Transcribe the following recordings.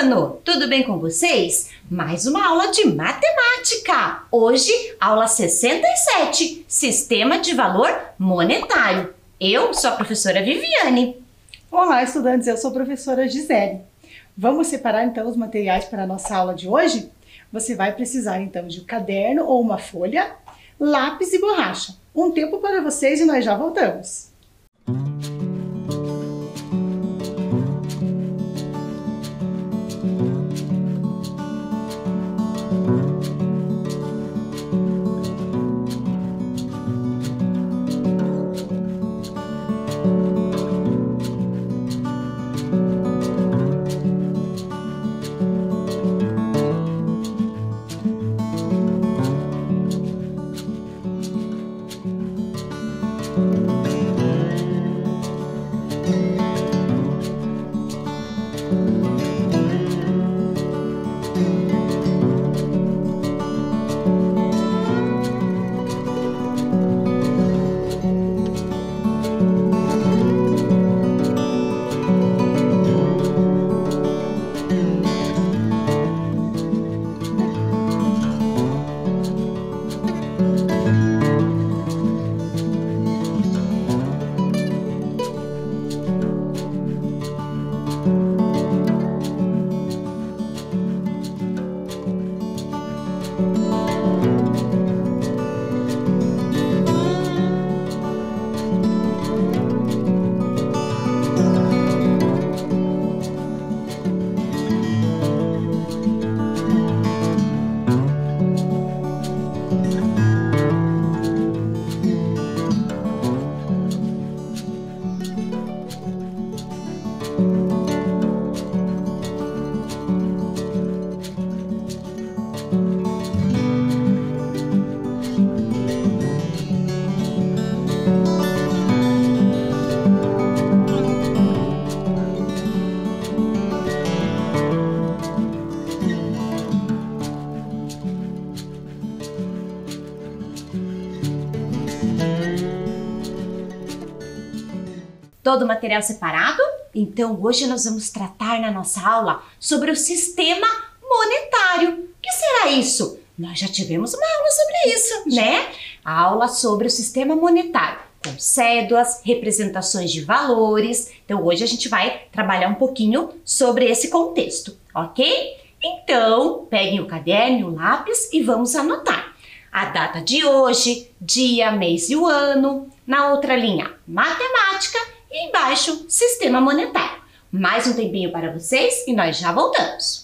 ano! Tudo bem com vocês? Mais uma aula de matemática! Hoje, aula 67, Sistema de Valor Monetário. Eu sou a professora Viviane. Olá, estudantes! Eu sou a professora Gisele. Vamos separar então os materiais para a nossa aula de hoje? Você vai precisar então de um caderno ou uma folha, lápis e borracha. Um tempo para vocês e nós já voltamos. Todo o material separado? Então hoje nós vamos tratar na nossa aula sobre o sistema monetário. O que será isso? Nós já tivemos uma aula sobre isso, né? A aula sobre o sistema monetário, com cédulas, representações de valores. Então hoje a gente vai trabalhar um pouquinho sobre esse contexto, ok? Então peguem o caderno e o lápis e vamos anotar a data de hoje, dia, mês e o ano. Na outra linha, matemática. E embaixo, sistema monetário. Mais um tempinho para vocês e nós já voltamos.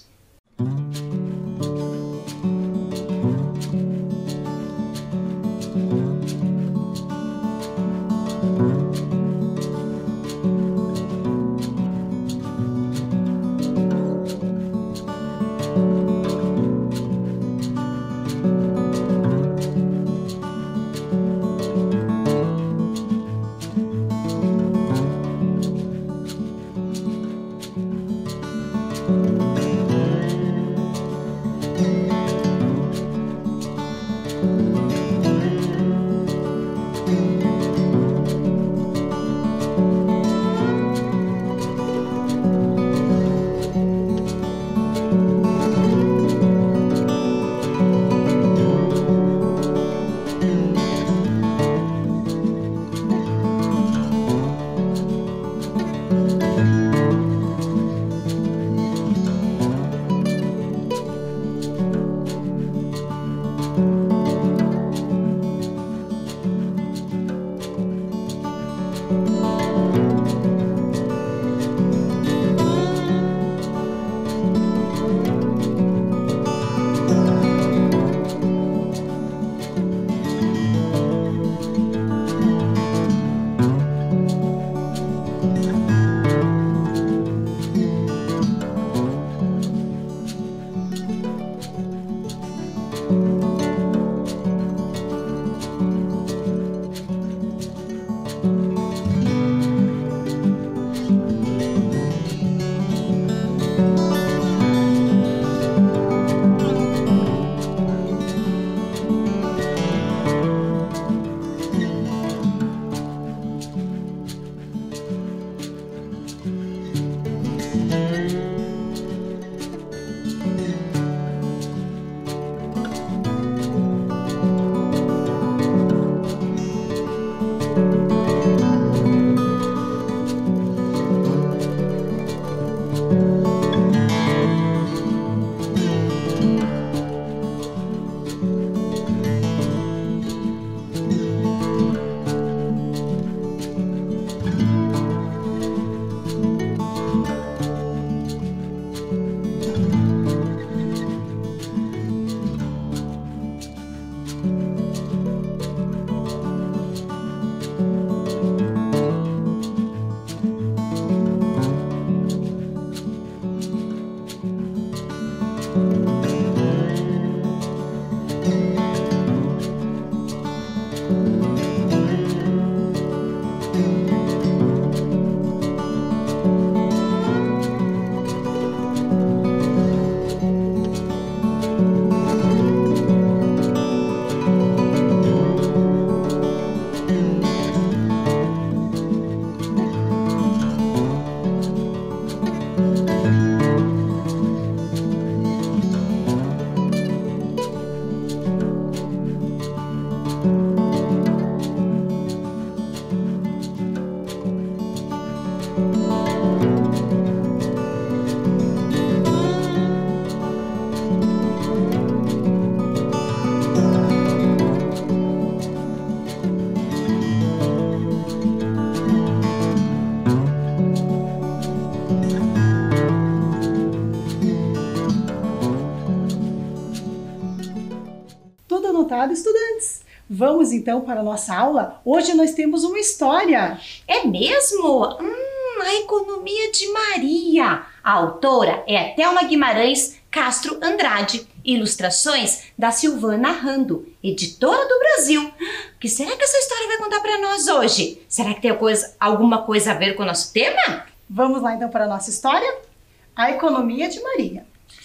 Tudo anotado, estudantes? Vamos então para a nossa aula? Hoje nós temos uma história. É mesmo? A Economia de Maria. A autora é a Thelma Guimarães Castro Andrade. Ilustrações da Silvana Rando, editora do Brasil. O que será que essa história vai contar para nós hoje? Será que tem alguma coisa a ver com o nosso tema? Vamos lá então para a nossa história? A Economia de Maria.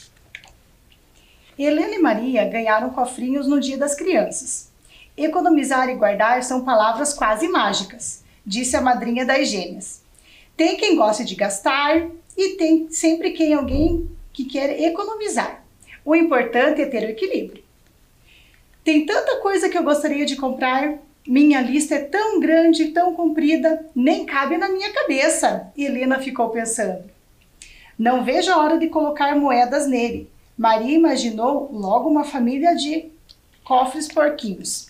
Helena e Maria ganharam cofrinhos no Dia das Crianças. Economizar e guardar são palavras quase mágicas, disse a madrinha das gêmeas. Tem quem goste de gastar e tem sempre alguém que quer economizar. O importante é ter o equilíbrio. Tem tanta coisa que eu gostaria de comprar. Minha lista é tão grande, tão comprida, nem cabe na minha cabeça, Helena ficou pensando. Não vejo a hora de colocar moedas nele. Maria imaginou logo uma família de cofres porquinhos.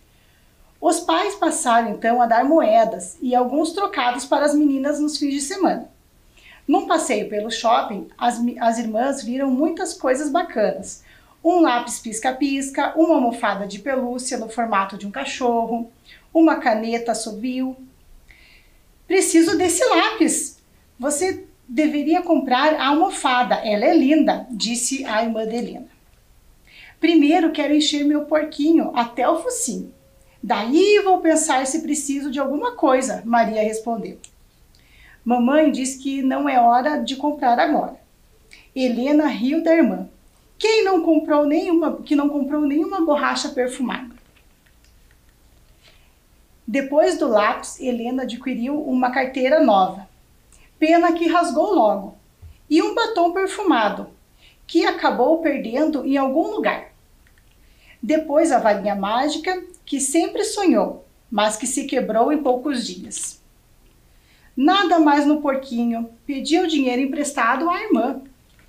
Os pais passaram então a dar moedas e alguns trocados para as meninas nos fins de semana. Num passeio pelo shopping, as irmãs viram muitas coisas bacanas. Um lápis pisca-pisca, uma almofada de pelúcia no formato de um cachorro, uma caneta assobio. Preciso desse lápis. Você deveria comprar a almofada, ela é linda, disse a irmã de Helena. Primeiro quero encher meu porquinho até o focinho. Daí vou pensar se preciso de alguma coisa, Maria respondeu. Mamãe diz que não é hora de comprar agora. Helena riu da irmã. Que não comprou nenhuma borracha perfumada. Depois do lápis, Helena adquiriu uma carteira nova. Pena que rasgou logo. E um batom perfumado, que acabou perdendo em algum lugar. Depois a varinha mágica, que sempre sonhou, mas que se quebrou em poucos dias. Nada mais no porquinho, pediu dinheiro emprestado à irmã.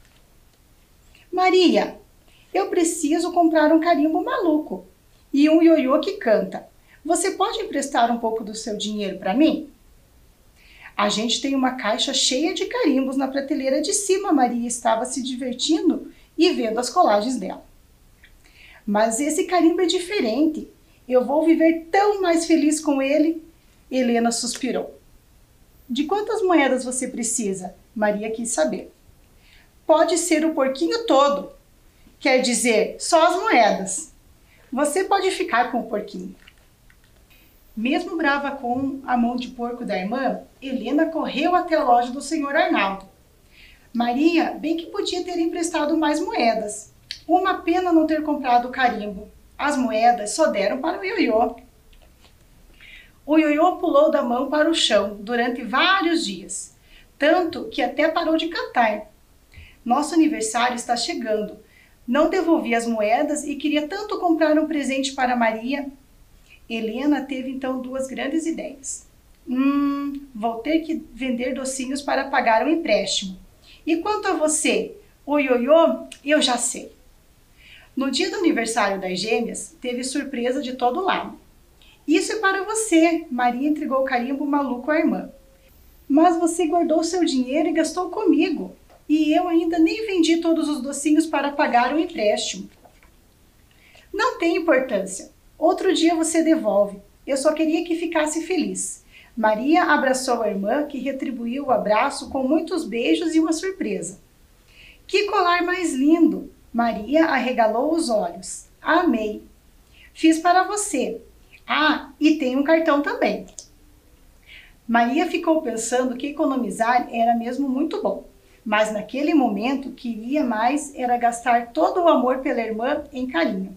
Maria, eu preciso comprar um carimbo maluco e um ioiô que canta. Você pode emprestar um pouco do seu dinheiro para mim? A gente tem uma caixa cheia de carimbos na prateleira de cima. Maria estava se divertindo e vendo as colagens dela. Mas esse carimbo é diferente. Eu vou viver tão mais feliz com ele. Helena suspirou. De quantas moedas você precisa? Maria quis saber. Pode ser o porquinho todo. Quer dizer, só as moedas. Você pode ficar com o porquinho. Mesmo brava com a mão de porco da irmã, Helena correu até a loja do senhor Arnaldo. Maria bem que podia ter emprestado mais moedas. Uma pena não ter comprado o carimbo. As moedas só deram para o ioiô. O ioiô pulou da mão para o chão durante vários dias, tanto que até parou de cantar. Nosso aniversário está chegando. Não devolvi as moedas e queria tanto comprar um presente para Maria. Helena teve então duas grandes ideias. Vou ter que vender docinhos para pagar o empréstimo. E quanto a você, o ioiô, eu já sei. No dia do aniversário das gêmeas, teve surpresa de todo lado. Isso é para você, Maria entregou o carimbo maluco à irmã. Mas você guardou seu dinheiro e gastou comigo. E eu ainda nem vendi todos os docinhos para pagar o empréstimo. Não tem importância. Outro dia você devolve. Eu só queria que ficasse feliz. Maria abraçou a irmã, que retribuiu o abraço com muitos beijos e uma surpresa. Que colar mais lindo! Maria arregalou os olhos. Amei. Fiz para você. Ah, e tem um cartão também. Maria ficou pensando que economizar era mesmo muito bom, mas naquele momento queria mais era gastar todo o amor pela irmã em carinho.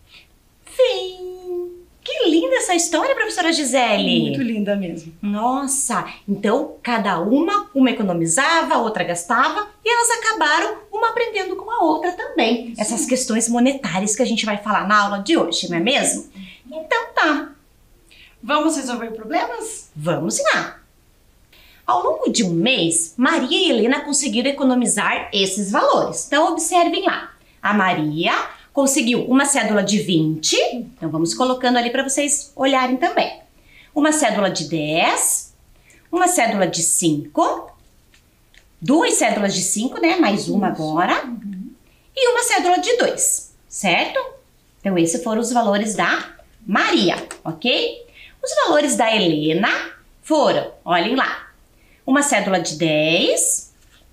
Fim! Que linda essa história, professora Gisele! Muito linda mesmo. Nossa, então cada uma economizava, a outra gastava e elas acabaram uma aprendendo com a outra também. Isso. Essas questões monetárias que a gente vai falar na aula de hoje, não é mesmo? Então tá, Vamos resolver problemas? vamos lá! Ao longo de um mês, Maria e Helena conseguiram economizar esses valores. Então observem lá, a Maria conseguiu uma cédula de 20, então vamos colocando ali para vocês olharem também. Uma cédula de 10, uma cédula de 5, duas cédulas de 5, né? Mais uma agora. E uma cédula de 2, certo? Então esses foram os valores da Maria, ok? Os valores da Helena foram, olhem lá, uma cédula de 10,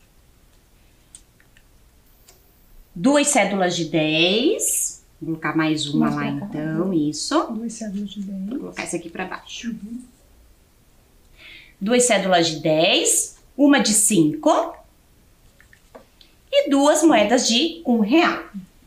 duas cédulas de 10, vou colocar mais uma lá então, isso. Duas cédulas de 10. Vou colocar esse aqui para baixo. Duas cédulas de 10, uma de 5 e duas moedas de R$1.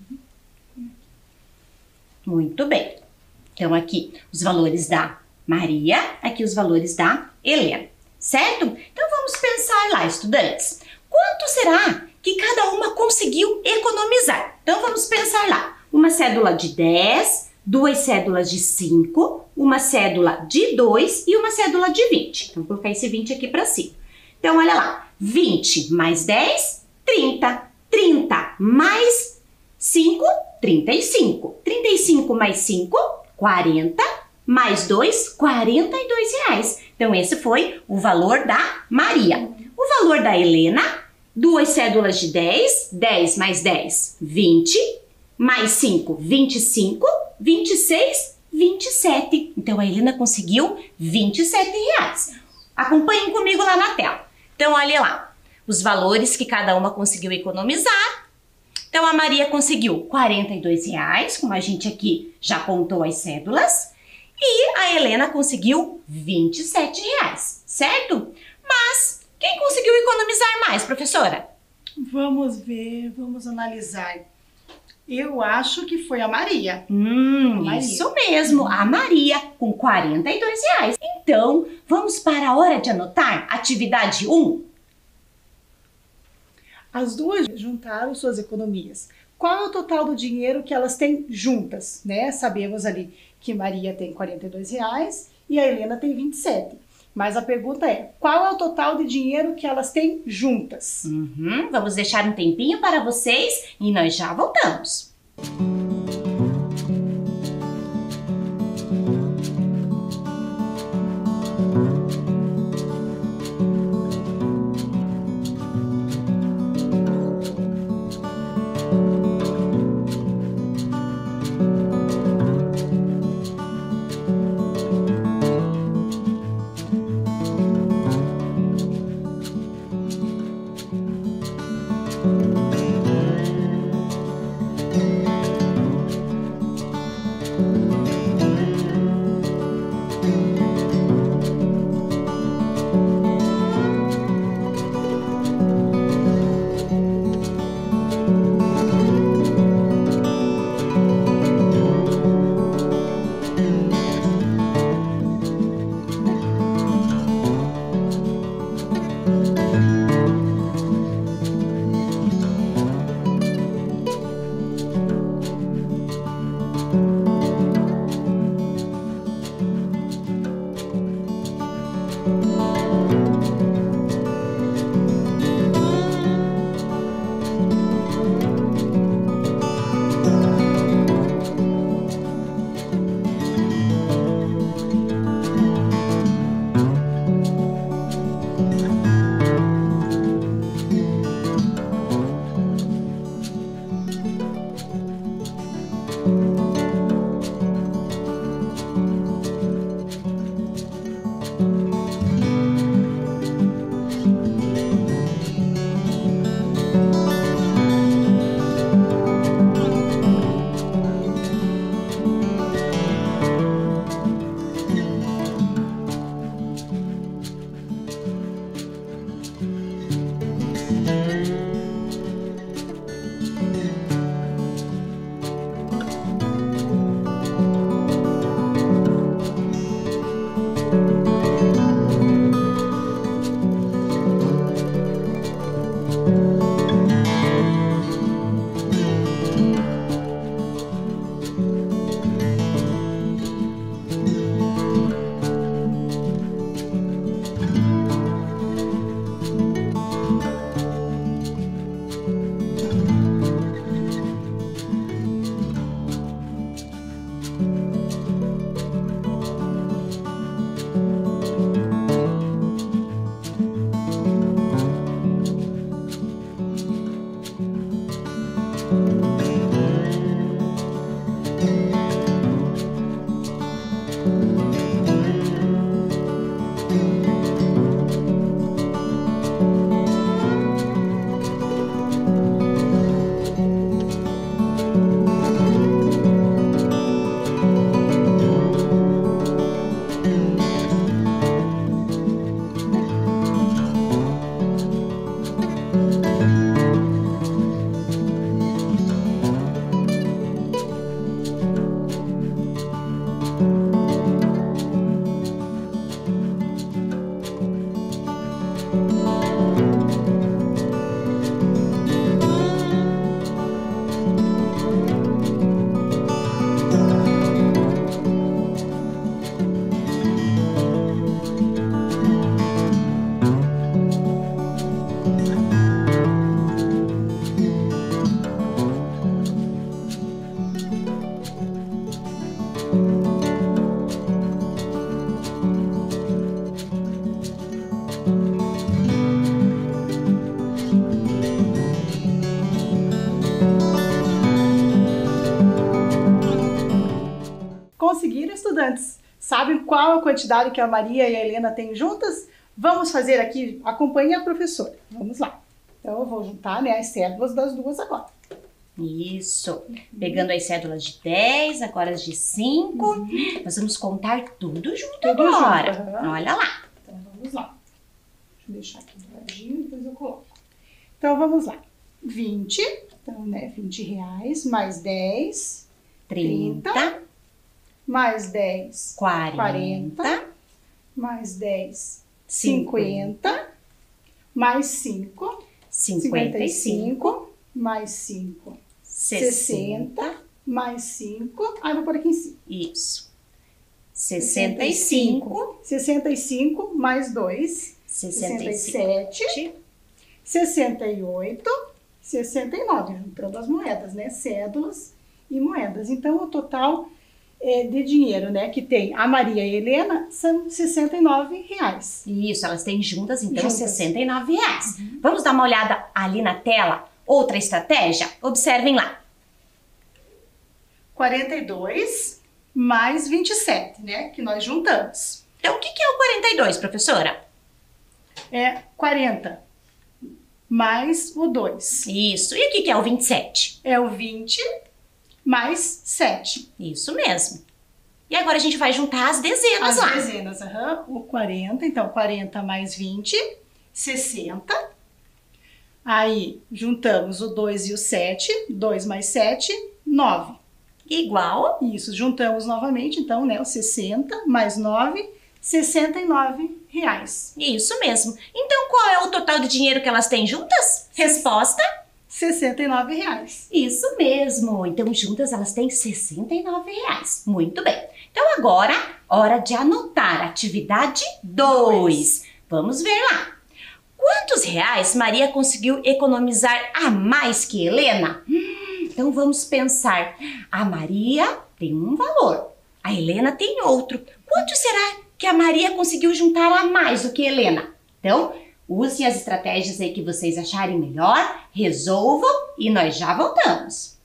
Muito bem. Então aqui os valores da Maria, aqui os valores da Helena, certo? Então vamos pensar lá, estudantes. Quanto será que cada uma conseguiu economizar? Então vamos pensar lá. Uma cédula de 10, duas cédulas de 5, uma cédula de 2 e uma cédula de 20. Então vou colocar esse 20 aqui para cima. Então olha lá, 20 mais 10, 30. 30 mais 5, 35. 35 mais 5, 40. Mais 2, R$42. Então esse foi o valor da Maria. O valor da Helena, duas cédulas de 10, 10 mais 10, 20. Mais 5, 25, 26, 27. Então a Helena conseguiu R$27. Acompanhem comigo lá na tela. Então olha lá, os valores que cada uma conseguiu economizar. Então a Maria conseguiu R$42, como a gente aqui já contou as cédulas. E a Helena conseguiu R$27, certo? Mas quem conseguiu economizar mais, professora? Vamos ver, vamos analisar. Eu acho que foi a Maria. Maria. Isso mesmo, a Maria, com R$42. Então, vamos para a hora de anotar atividade 1. As duas juntaram suas economias. Qual é o total do dinheiro que elas têm juntas, né? Sabemos ali que Maria tem R$42 e a Helena tem 27. Mas a pergunta é, qual é o total de dinheiro que elas têm juntas? Vamos deixar um tempinho para vocês e nós já voltamos. Conseguiram, estudantes? Sabem qual a quantidade que a Maria e a Helena têm juntas? Vamos fazer aqui, acompanhe a professora. Vamos lá. Então eu vou juntar, né, as cédulas das duas agora. Isso. Pegando as cédulas de 10, agora as de 5. Nós vamos contar tudo junto Tudo agora. junto, Olha lá. Então vamos lá. Deixa eu deixar aqui do ladinho, depois eu coloco. Então vamos lá. 20, então, né, 20 reais, mais 10, 30, mais 10, 40, mais 10, 50, 50, mais 5, 55, mais 5, 60, mais 5, vou pôr aqui em cima. isso. 65, 65, mais 2, 67, 68, 69, juntando as moedas, né? Cédulas e moedas. Então, o total de dinheiro, né, que tem a Maria e a Helena são 69 reais. Isso, elas têm juntas, então, Juntas. 69 reais. Vamos dar uma olhada ali na tela? Outra estratégia? Observem lá. 42 mais 27, né, que nós juntamos. Então, o que é o 42, professora? É 40 mais o 2. Isso. E o que é o 27? É o 20 mais 7. Isso mesmo. E agora a gente vai juntar as dezenas As lá. dezenas, o 40, então 40 mais 20, 60. Aí juntamos o 2 e o 7, 2 mais 7, 9. Igual. Isso, juntamos novamente, então, né, o 60 mais 9, 69 reais. Isso mesmo. Então, qual é o total de dinheiro que elas têm juntas? Resposta? 69 reais. Isso mesmo. Então, juntas elas têm 69 reais. Muito bem. Então, agora, hora de anotar. Atividade 2. Vamos ver lá. Quantos reais Maria conseguiu economizar a mais que Helena? Então, vamos pensar. A Maria tem um valor. A Helena tem outro. Quanto será que a Maria conseguiu juntar a mais do que a Helena? Então, usem as estratégias aí que vocês acharem melhor, resolvam e nós já voltamos.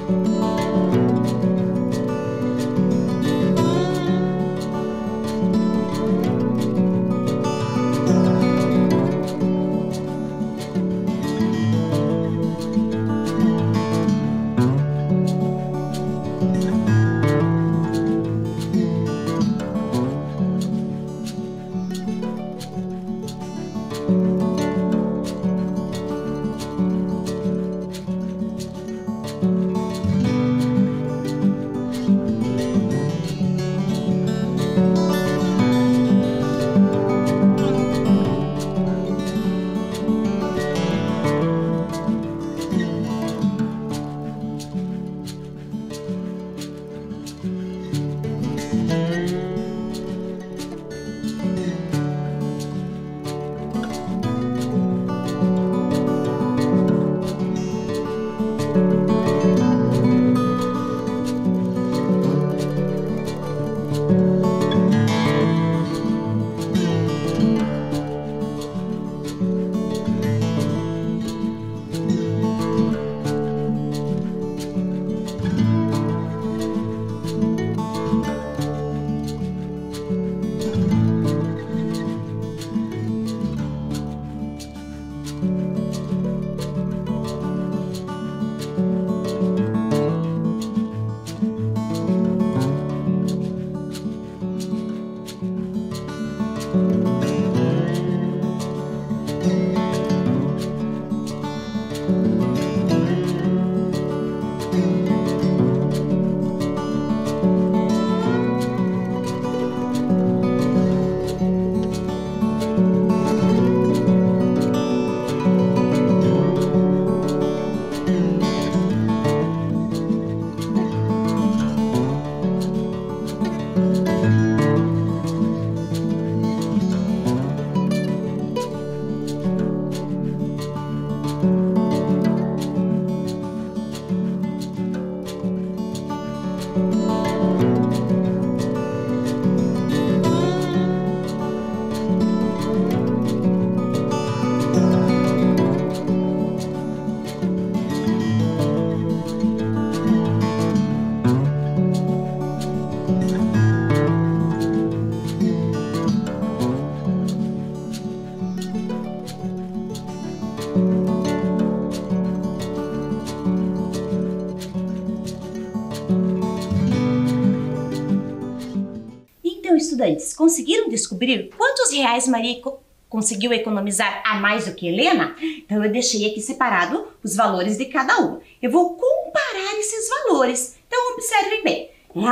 Estudantes, conseguiram descobrir quantos reais Maria conseguiu economizar a mais do que Helena? Então eu deixei aqui separado os valores de cada uma. Eu vou comparar esses valores. Então observem bem.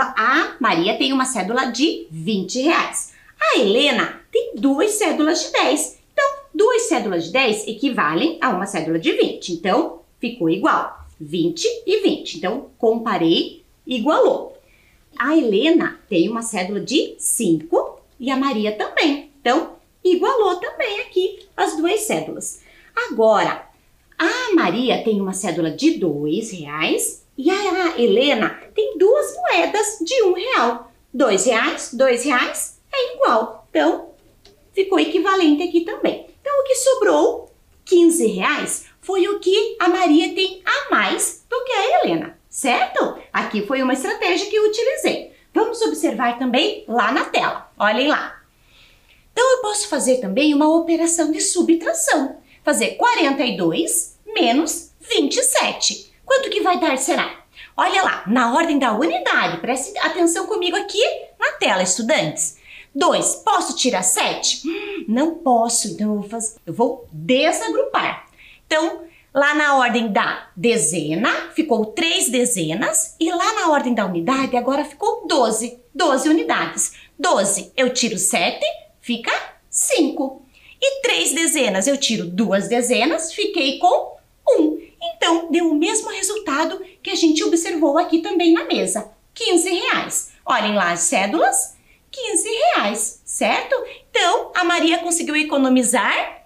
A Maria tem uma cédula de 20 reais. A Helena tem duas cédulas de 10. Então, duas cédulas de 10 equivalem a uma cédula de 20. Então, ficou igual. 20 e 20. Então, comparei, igualou. A Helena tem uma cédula de 5 e a Maria também. Então, igualou também aqui as duas cédulas. Agora, a Maria tem uma cédula de 2 reais e a Helena tem duas moedas de 1 real. 2 reais é igual. Então, ficou equivalente aqui também. Então, o que sobrou, 15 reais, foi o que a Maria tem a mais do que a Helena. Certo? Aqui foi uma estratégia que eu utilizei. Vamos observar também lá na tela. Olhem lá. Então, eu posso fazer também uma operação de subtração. Fazer 42 menos 27. Quanto que vai dar, será? Olha lá, na ordem da unidade. Preste atenção comigo aqui na tela, estudantes. 2, posso tirar 7? Não posso, então eu vou desagrupar. Então, lá na ordem da dezena, ficou 3 dezenas. E lá na ordem da unidade, agora ficou 12. 12 unidades. 12, eu tiro 7, fica 5. E 3 dezenas, eu tiro 2 dezenas, fiquei com 1. Então, deu o mesmo resultado que a gente observou aqui também na mesa. 15 reais. Olhem lá as cédulas. 15 reais, certo? Então, a Maria conseguiu economizar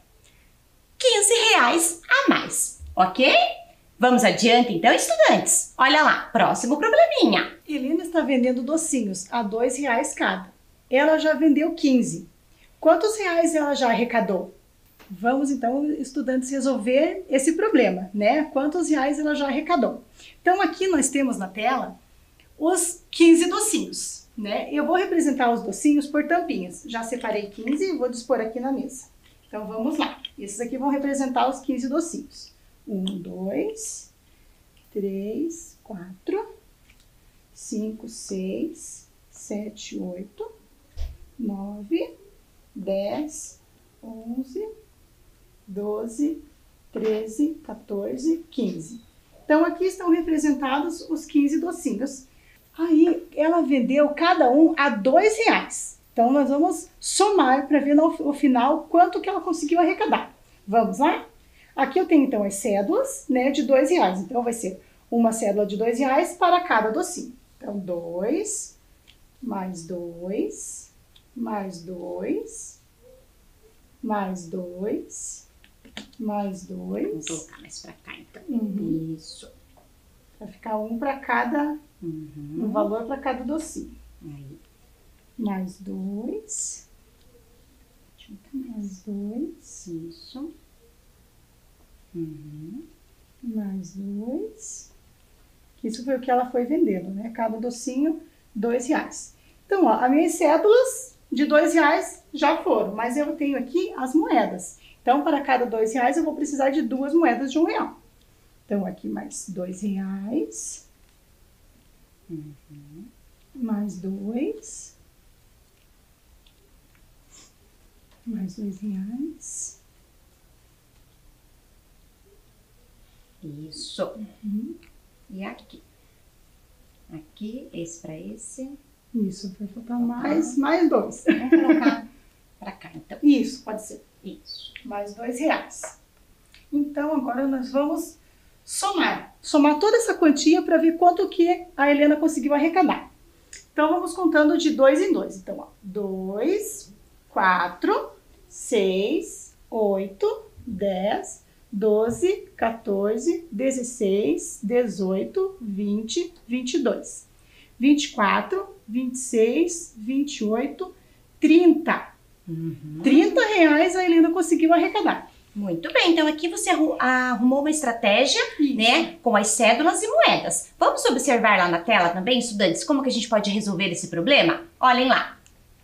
15 reais a mais. Ok? Vamos adiante então, estudantes? Olha lá, próximo probleminha. Helena está vendendo docinhos a 2 reais cada. Ela já vendeu 15. Quantos reais ela já arrecadou? Vamos então, estudantes, resolver esse problema, né? Quantos reais ela já arrecadou? Então aqui nós temos na tela os 15 docinhos, né? Eu vou representar os docinhos por tampinhas. Já separei 15 e vou dispor aqui na mesa. Então vamos lá. Esses aqui vão representar os 15 docinhos. 1, 2, 3, 4, 5, 6, 7, 8, 9, 10, 11, 12, 13, 14, 15. Então aqui estão representados os 15 docinhos. Aí ela vendeu cada um a R$2. Então nós vamos somar para ver no final quanto que ela conseguiu arrecadar. Vamos lá? Aqui eu tenho então as cédulas, né, de R$2. Então vai ser uma cédula de R$2 para cada docinho. Então 2, mais 2, mais 2, mais 2, mais 2. Vou colocar mais pra cá então. Isso. Vai ficar um para cada, um valor para cada docinho. Aí. Mais 2. Mais 2. Isso. Mais 2. Isso foi o que ela foi vendendo, né? Cada docinho, R$2. Então, ó, as minhas cédulas de R$2 já foram, mas eu tenho aqui as moedas. Então, para cada R$2 eu vou precisar de 2 moedas de R$1. Então, aqui mais R$2. Mais 2. Mais R$2. Isso. E aqui? Aqui, esse para esse. Isso, vai faltar mais 2. Vamos colocar para cá, então. Isso, pode ser. Isso. Mais R$2. Então, agora nós vamos somar. Somar toda essa quantia para ver quanto que a Helena conseguiu arrecadar. Então, vamos contando de 2 em 2. Então, ó, 2, 4, 6, 8, 10, 12, 14, 16, 18, 20, 22, 24, 26, 28, 30. R$30 a Helena conseguiu arrecadar. Muito bem, então aqui você arrumou uma estratégia, né, com as cédulas e moedas. Vamos observar lá na tela também, estudantes, como que a gente pode resolver esse problema? Olhem lá.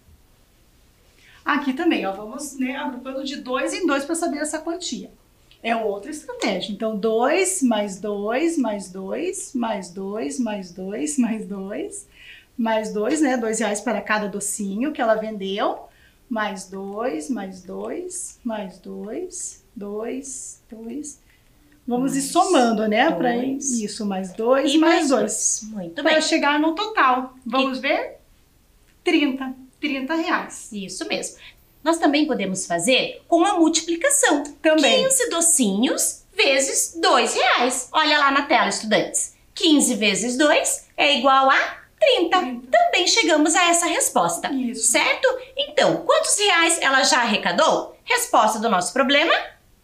Aqui também, ó, vamos, né, agrupando de 2 em 2 para saber essa quantia. É outra estratégia. Então, 2 mais 2 mais 2 mais 2 mais 2 mais 2 mais 2, né? R$2 para cada docinho que ela vendeu. Mais 2, mais 2, mais 2, 2, 2. Vamos ir somando, né? Para isso, mais 2 e mais 2. Muito bem. Para chegar no total. Vamos ver? 30. R$30. Isso mesmo. Nós também podemos fazer com a multiplicação. Também. 15 docinhos vezes R$2. Olha lá na tela, estudantes. 15 vezes 2 é igual a 30. Também chegamos a essa resposta. Isso. Certo? Então, quantos reais ela já arrecadou? Resposta do nosso problema?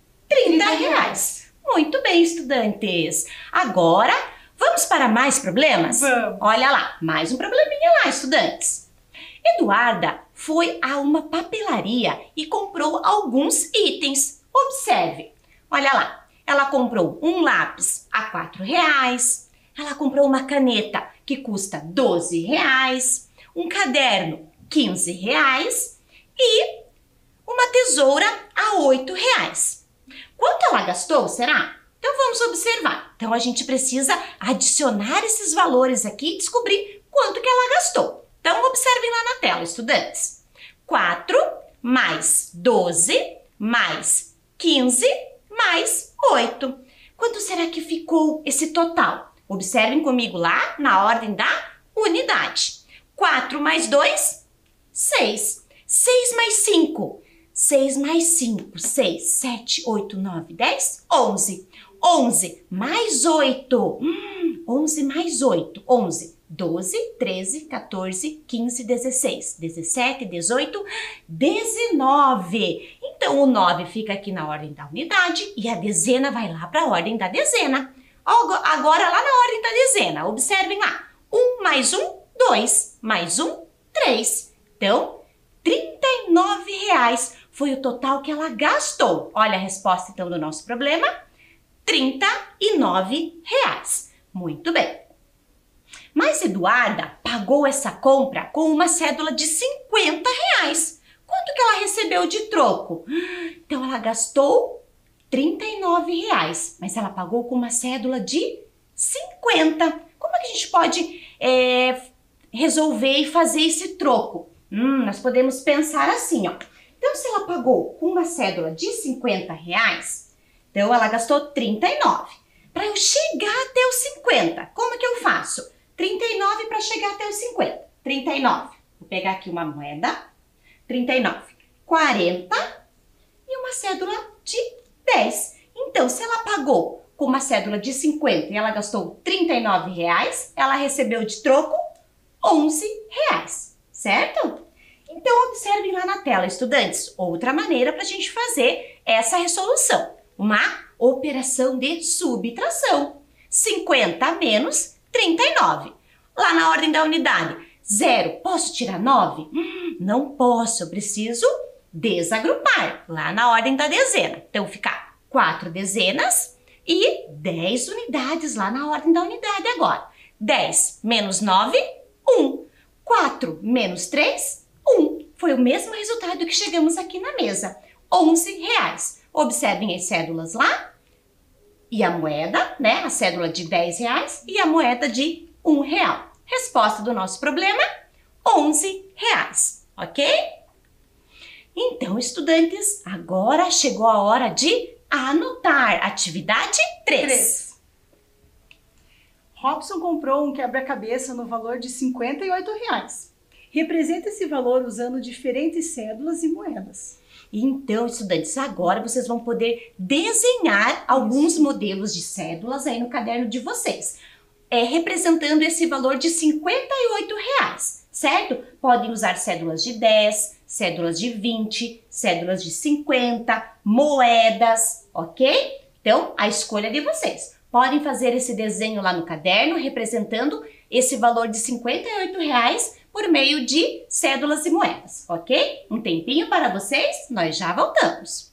R$30. Muito bem, estudantes. Agora, vamos para mais problemas? Vamos. Olha lá, mais um probleminha lá, estudantes. Eduarda foi a uma papelaria e comprou alguns itens. Observe. Olha lá. Ela comprou um lápis a R$4. Ela comprou uma caneta que custa R$12. Um caderno, R$15. E uma tesoura a R$8. Quanto ela gastou, será? Então vamos observar. Então a gente precisa adicionar esses valores aqui e descobrir quanto que ela gastou. Então, observem lá na tela, estudantes. 4 mais 12 mais 15 mais 8. Quanto será que ficou esse total? Observem comigo lá na ordem da unidade. 4 mais 2, 6. 6 mais 5. 6 mais 5, 6, 7, 8, 9, 10, 11. 11 mais 8. 11 mais 8, 11. 12, 13, 14, 15, 16, 17, 18, 19. Então, o 9 fica aqui na ordem da unidade e a dezena vai lá para a ordem da dezena. Agora, lá na ordem da dezena, observem lá. 1 mais 1, 2, mais 1, 3. Então, R$ 39 foi o total que ela gastou. Olha a resposta então do nosso problema. R$ 39. Muito bem. Mas Eduarda pagou essa compra com uma cédula de R$ 50. Quanto que ela recebeu de troco? Então ela gastou R$ 39, mas ela pagou com uma cédula de 50. Como é que a gente pode resolver e fazer esse troco? Nós podemos pensar assim, ó. Então, se ela pagou com uma cédula de R$ 50, então ela gastou 39. Para eu chegar até os 50, como que eu faço? 39 para chegar até os 50. 39. Vou pegar aqui uma moeda. 39. 40 e uma cédula de 10. Então, se ela pagou com uma cédula de 50 e ela gastou R$ 39, ela recebeu de troco R$ 11, certo? Então, observem lá na tela, estudantes, outra maneira para a gente fazer essa resolução. Uma operação de subtração. 50 menos 39. Lá na ordem da unidade, 0, posso tirar 9? Não posso, eu preciso desagrupar, lá na ordem da dezena. Então, fica 4 dezenas e 10 unidades lá na ordem da unidade agora. 10 menos 9, 1. 4 menos 3, 1. Foi o mesmo resultado que chegamos aqui na mesa. R$ 11. Observem as cédulas lá e a moeda, né? A cédula de R$ 10 e a moeda de R$ 1. Resposta do nosso problema, R$ 11, ok? Então, estudantes, agora chegou a hora de anotar. Atividade 3. Robson comprou um quebra-cabeça no valor de R$ 58. Representa esse valor usando diferentes cédulas e moedas. Então, estudantes, agora vocês vão poder desenhar alguns modelos de cédulas aí no caderno de vocês. Representando esse valor de R$ 58, certo? Podem usar cédulas de 10, cédulas de 20, cédulas de 50, moedas, ok? Então, a escolha é de vocês. Podem fazer esse desenho lá no caderno, representando esse valor de R$ 58 por meio de cédulas e moedas, ok? Um tempinho para vocês, nós já voltamos.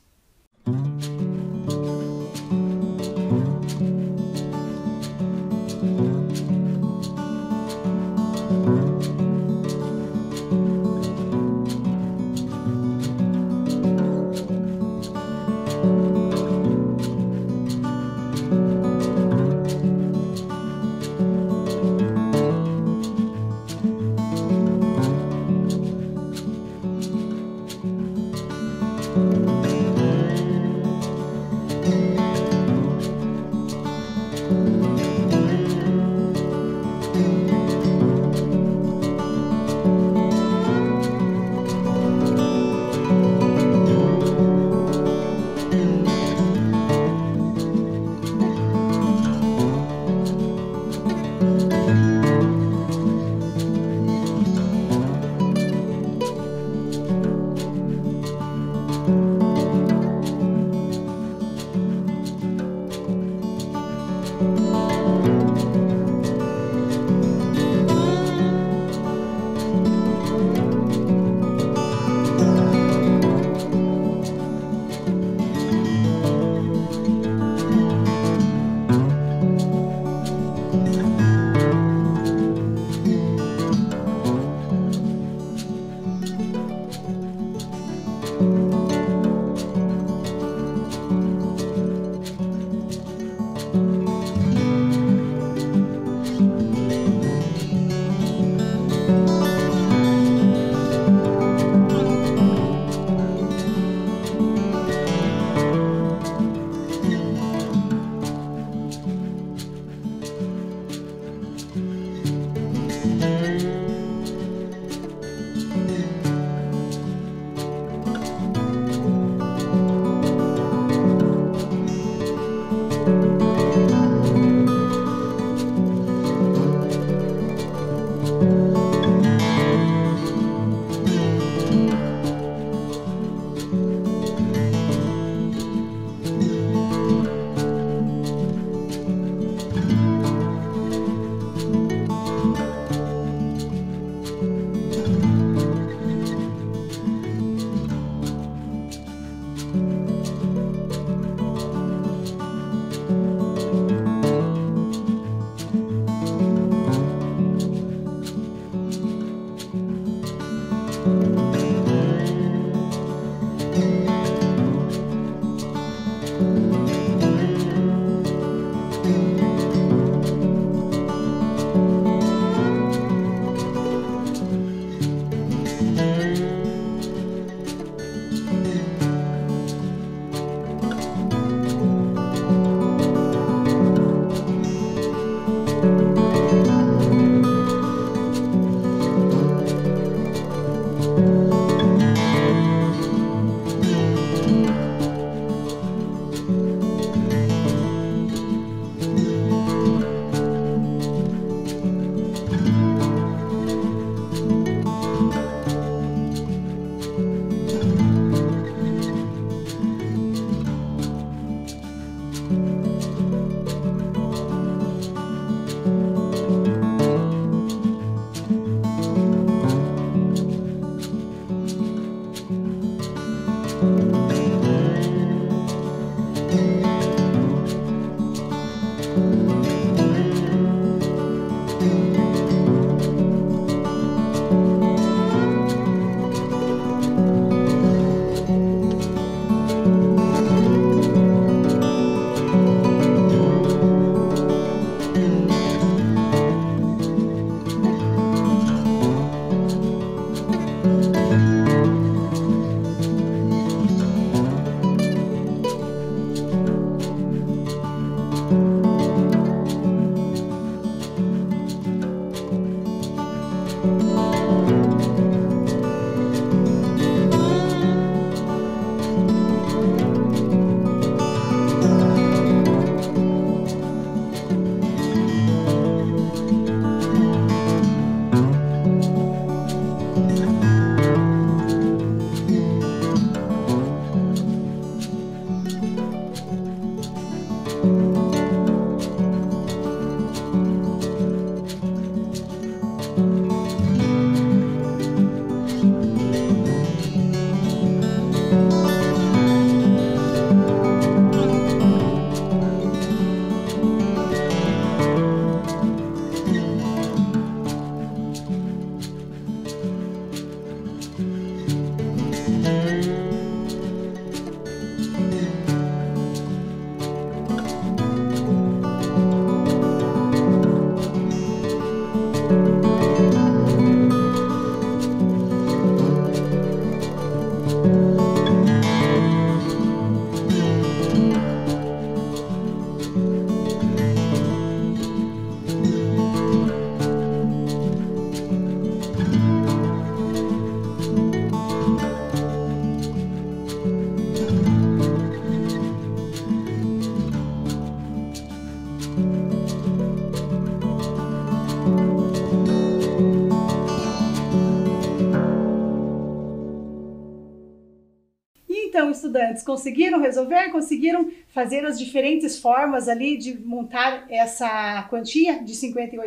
Então, estudantes, conseguiram resolver? Conseguiram fazer as diferentes formas ali de montar essa quantia de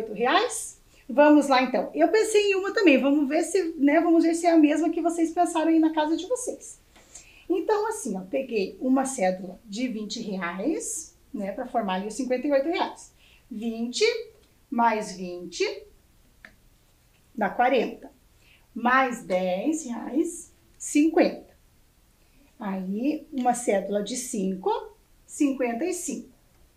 R$58? Vamos lá, então. Eu pensei em uma também. Vamos ver se é a mesma que vocês pensaram aí na casa de vocês. Então, assim, ó, peguei uma cédula de R$20, né, para formar ali os R$58. 20 mais 20 dá 40. Mais R$10, 50. Aí, uma cédula de 5, 55.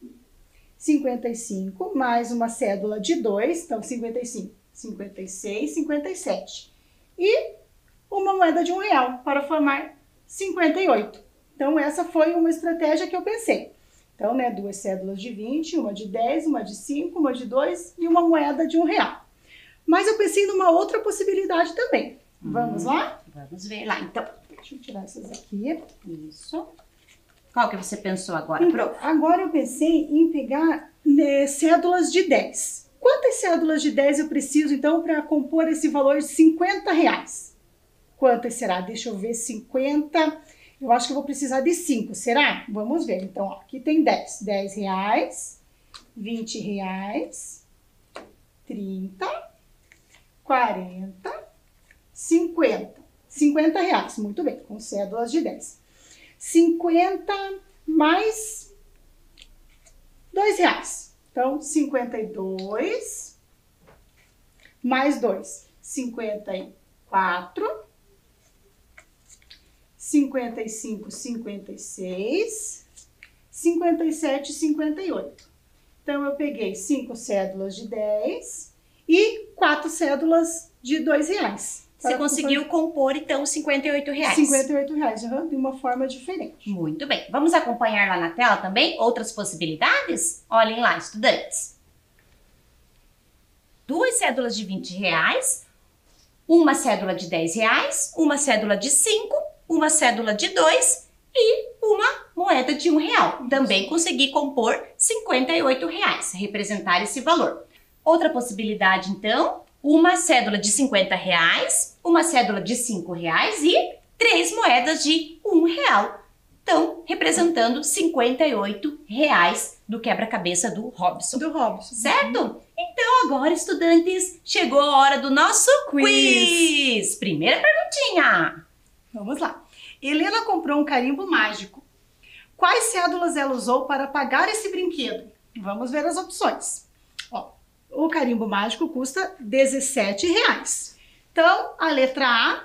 55 mais uma cédula de 2, então 55, 56, 57. E uma moeda de R$1 para formar 58. Então, essa foi uma estratégia que eu pensei. Então, né, duas cédulas de 20, uma de 10, uma de 5, uma de 2 e uma moeda de R$1. Mas eu pensei numa outra possibilidade também. Vamos lá? Vamos ver lá, então. Deixa eu tirar essas aqui. Isso. Qual que você pensou agora, Então, prof? agora eu pensei em pegar cédulas de 10. Quantas cédulas de 10 eu preciso, então, para compor esse valor de R$50? Quantas será? Deixa eu ver, 50. Eu acho que eu vou precisar de 5, será? Vamos ver. Então, ó, aqui tem 10. R$10, R$20, 30, 40, 50. R$50, muito bem, com cédulas de 10. 50 mais R$2. Então, 52 mais 2, 54, 55, 56, 57, 58. Então, eu peguei 5 cédulas de 10 e 4 cédulas de R$2. Você conseguiu compor, então, R$58. R$58, de uma forma diferente. Muito bem. Vamos acompanhar lá na tela também outras possibilidades? Olhem lá, estudantes. 2 cédulas de R$20, uma cédula de R$10, uma cédula de 5, uma cédula de 2 e uma moeda de R$1. Também consegui compor R$58, representar esse valor. Outra possibilidade, então, uma cédula de R$50, uma cédula de R$5 e 3 moedas de R$1. Então, representando R$58 do quebra-cabeça do Robson. Certo? Então, agora, estudantes, chegou a hora do nosso quiz. Primeira perguntinha. Vamos lá. Helena comprou um carimbo mágico. Quais cédulas ela usou para pagar esse brinquedo? Vamos ver as opções. Ó, o carimbo mágico custa R$17. Então, a letra A,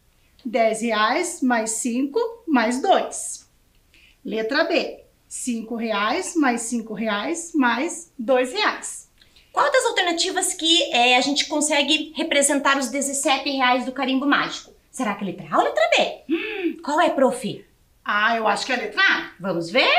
R$10 mais 5 mais 2. Letra B, R$5 mais R$5 mais R$2. Qual das alternativas que a gente consegue representar os R$17 do carimbo mágico? Será que a letra A ou a letra B? Qual é, prof? Ah, eu acho que é a letra A. Vamos ver?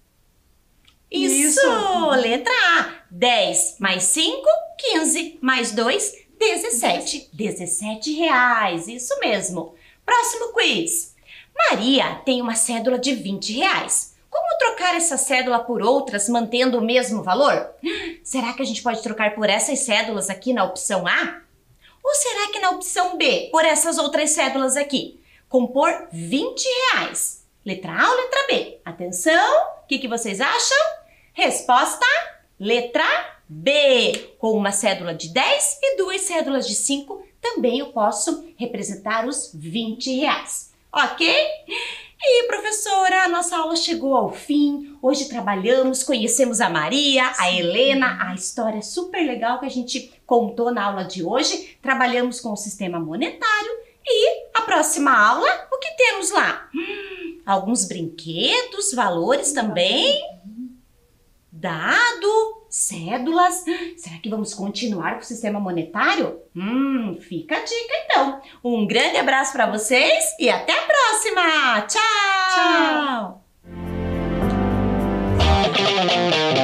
Isso! Letra A. 10 mais 5, 15 mais 2, 17. R$17. Isso mesmo. Próximo quiz. Maria tem uma cédula de R$20. Como trocar essa cédula por outras mantendo o mesmo valor? Será que a gente pode trocar por essas cédulas aqui na opção A? Ou será que na opção B, por essas outras cédulas aqui? Compor R$20. Letra A ou letra B? Atenção, o que vocês acham? Resposta, letra B. Com uma cédula de 10 e 2 cédulas de 5, também eu posso representar os R$20. Ok? E professora, a nossa aula chegou ao fim. Hoje trabalhamos, conhecemos a Maria, a Helena, a história super legal que a gente contou na aula de hoje. Trabalhamos com o sistema monetário e a próxima aula, o que temos lá? Alguns brinquedos, valores também, dado, cédulas. Será que vamos continuar com o sistema monetário? Fica a dica então. Um grande abraço para vocês e até a próxima. Tchau! Tchau!